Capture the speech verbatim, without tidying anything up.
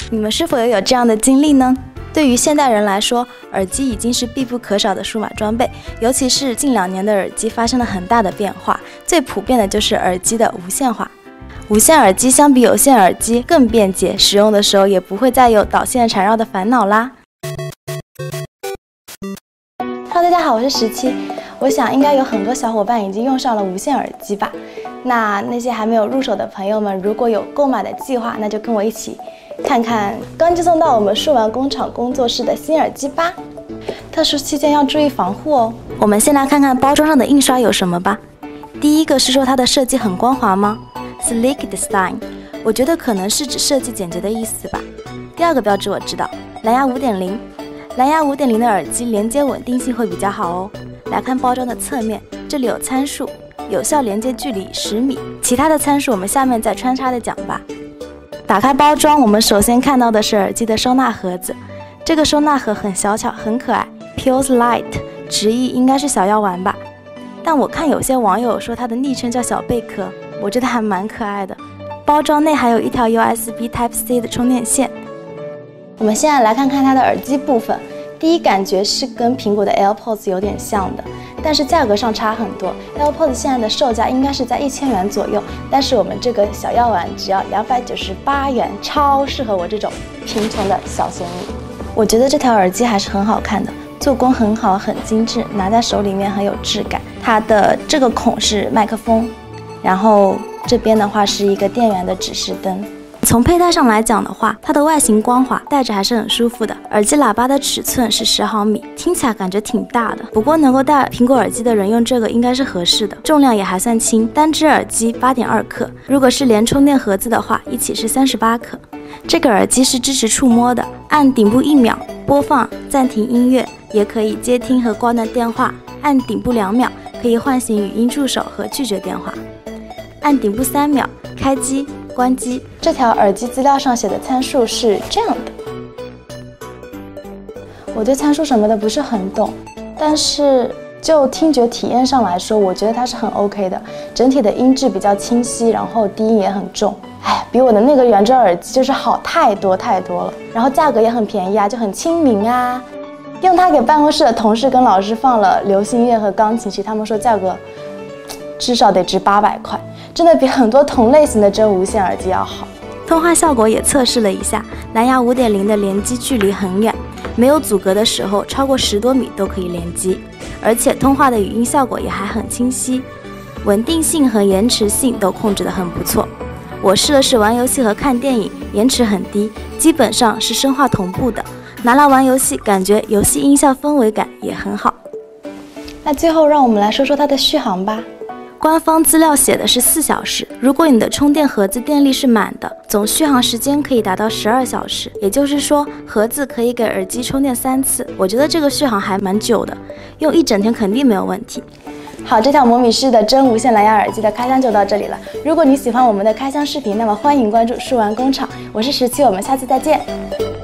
你们是否也有这样的经历呢？对于现代人来说，耳机已经是必不可少的数码装备，尤其是近两年的耳机发生了很大的变化，最普遍的就是耳机的无线化。无线耳机相比有线耳机更便捷，使用的时候也不会再有导线缠绕的烦恼啦。Hello， 大家好，我是十七。我想应该有很多小伙伴已经用上了无线耳机吧？那那些还没有入手的朋友们，如果有购买的计划，那就跟我一起看看刚寄送到我们数玩工厂工作室的新耳机吧。特殊期间要注意防护哦。我们先来看看包装上的印刷有什么吧。第一个是说它的设计很光滑吗？ Sleek design， 我觉得可能是指设计简洁的意思吧。第二个标志我知道，蓝牙 五点零， 蓝牙 五点零 的耳机连接稳定性会比较好哦。来看包装的侧面，这里有参数，有效连接距离十米，其他的参数我们下面再穿插的讲吧。打开包装，我们首先看到的是耳机的收纳盒子，这个收纳盒很小巧，很可爱 ，Pulse Light， 直译应该是小药丸吧。但我看有些网友说它的昵称叫小贝壳，我觉得还蛮可爱的。包装内还有一条 U S B Type C 的充电线。我们现在来看看它的耳机部分，第一感觉是跟苹果的 AirPods 有点像的，但是价格上差很多。AirPods 现在的售价应该是在一千元左右，但是我们这个小药丸只要两百九十八元，超适合我这种贫穷的小仙女。我觉得这条耳机还是很好看的，做工很好，很精致，拿在手里面很有质感。它的这个孔是麦克风，然后这边的话是一个电源的指示灯。从佩戴上来讲的话，它的外形光滑，戴着还是很舒服的。耳机喇叭的尺寸是十毫米，听起来感觉挺大的。不过能够戴苹果耳机的人用这个应该是合适的，重量也还算轻，单只耳机 八点二克，如果是连充电盒子的话，一起是三十八克。这个耳机是支持触摸的，按顶部一秒播放、暂停音乐，也可以接听和挂断电话；按顶部两秒可以唤醒语音助手和拒绝电话；按顶部三秒开机。关机。这条耳机资料上写的参数是这样的，我对参数什么的不是很懂，但是就听觉体验上来说，我觉得它是很 OK 的。整体的音质比较清晰，然后低音也很重，哎，比我的那个原装耳机就是好太多太多了。然后价格也很便宜啊，就很亲民啊。用它给办公室的同事跟老师放了流行乐和钢琴曲，他们说价格至少得值八百块。真的比很多同类型的真无线耳机要好。通话效果也测试了一下，蓝牙 五点零 的联机距离很远，没有阻隔的时候超过十多米都可以联机，而且通话的语音效果也还很清晰，稳定性和延迟性都控制得很不错。我试了试玩游戏和看电影，延迟很低，基本上是声画同步的，拿来玩游戏感觉游戏音效氛围感也很好。那最后让我们来说说它的续航吧。官方资料写的是四小时，如果你的充电盒子电力是满的，总续航时间可以达到十二小时，也就是说盒子可以给耳机充电三次。我觉得这个续航还蛮久的，用一整天肯定没有问题。好，这条摩米式的真无线蓝牙耳机的开箱就到这里了。如果你喜欢我们的开箱视频，那么欢迎关注数玩工厂，我是十七，我们下次再见。